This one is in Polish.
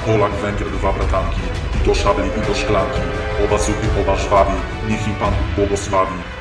Polak, Węgier, dwa bratanki, i do szabli, i do szklanki. Oba suchy, oba żwawi, niech im Pan Bóg błogosławi.